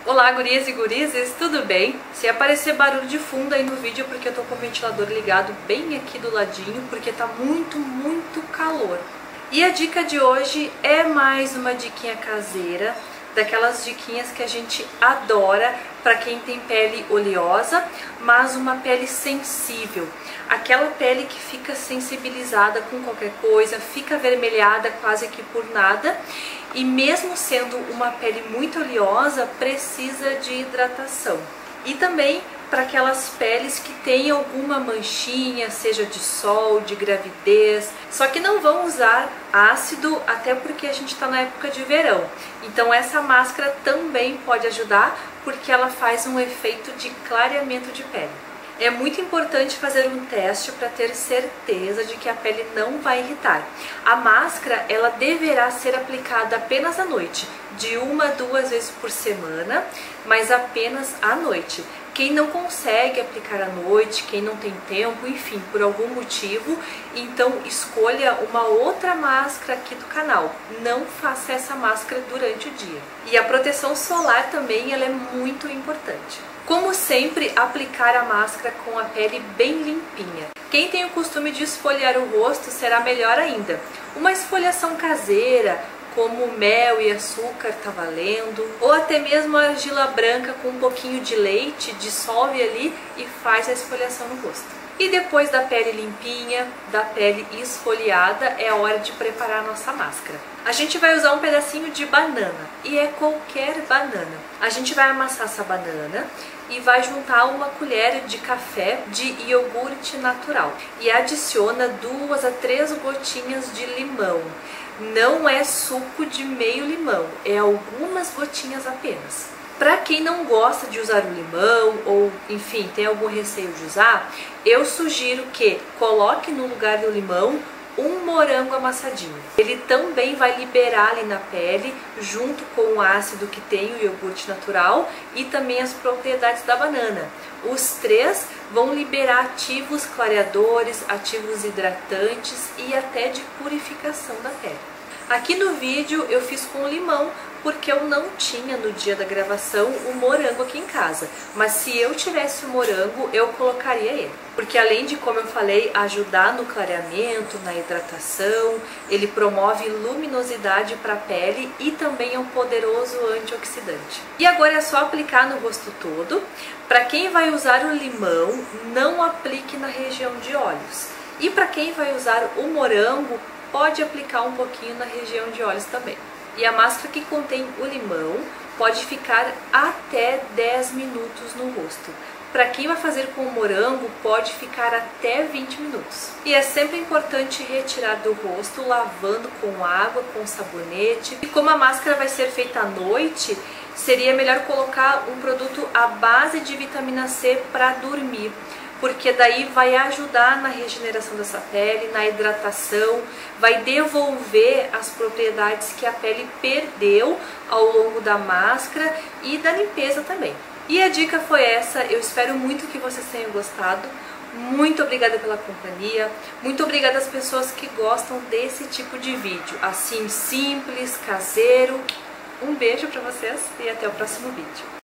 Olá, gurias e gurizes, tudo bem? Se aparecer barulho de fundo aí no vídeo é porque eu tô com o ventilador ligado bem aqui do ladinho, porque tá muito calor. E a dica de hoje é mais uma diquinha caseira, daquelas diquinhas que a gente adora para quem tem pele oleosa, mas uma pele sensível. Aquela pele que fica sensibilizada com qualquer coisa, fica avermelhada quase que por nada, e mesmo sendo uma pele muito oleosa, precisa de hidratação. E também para aquelas peles que têm alguma manchinha, seja de sol, de gravidez, só que não vão usar ácido, até porque a gente está na época de verão. Então essa máscara também pode ajudar, porque ela faz um efeito de clareamento de pele. É muito importante fazer um teste para ter certeza de que a pele não vai irritar. A máscara ela deverá ser aplicada apenas à noite, de 1 a 2 vezes por semana, mas apenas à noite. Quem não consegue aplicar à noite, quem não tem tempo, enfim, por algum motivo, então escolha uma outra máscara aqui do canal. Não faça essa máscara durante o dia. E a proteção solar também ela é muito importante. Como sempre, aplicar a máscara com a pele bem limpinha. Quem tem o costume de esfoliar o rosto será melhor ainda. Uma esfoliação caseira, como mel e açúcar tá valendo, ou até mesmo a argila branca com um pouquinho de leite, dissolve ali e faz a esfoliação no rosto. E depois da pele limpinha, da pele esfoliada, é a hora de preparar a nossa máscara. A gente vai usar um pedacinho de banana, e é qualquer banana. A gente vai amassar essa banana e vai juntar uma colher de café de iogurte natural. E adiciona 2 a 3 gotinhas de limão. Não é suco de meio limão, é algumas gotinhas apenas. Para quem não gosta de usar o limão ou, enfim, tem algum receio de usar, eu sugiro que coloque no lugar do limão um morango amassadinho. Ele também vai liberar ali na pele, junto com o ácido que tem o iogurte natural e também as propriedades da banana. Os três vão liberar ativos clareadores, ativos hidratantes e até de purificação da pele. Aqui no vídeo eu fiz com limão, porque eu não tinha no dia da gravação o morango aqui em casa. Mas se eu tivesse o morango, eu colocaria ele. Porque além de, como eu falei, ajudar no clareamento, na hidratação, ele promove luminosidade para a pele e também é um poderoso antioxidante. E agora é só aplicar no rosto todo. Para quem vai usar o limão, não aplique na região de olhos. E para quem vai usar o morango, pode aplicar um pouquinho na região de olhos também. E a máscara que contém o limão pode ficar até 10 minutos no rosto. Para quem vai fazer com o morango, pode ficar até 20 minutos. E é sempre importante retirar do rosto, lavando com água, com sabonete. E como a máscara vai ser feita à noite, seria melhor colocar um produto à base de vitamina C para dormir, porque daí vai ajudar na regeneração dessa pele, na hidratação, vai devolver as propriedades que a pele perdeu ao longo da máscara e da limpeza também. E a dica foi essa, eu espero muito que vocês tenham gostado. Muito obrigada pela companhia, muito obrigada às pessoas que gostam desse tipo de vídeo, assim simples, caseiro. Um beijo pra vocês e até o próximo vídeo.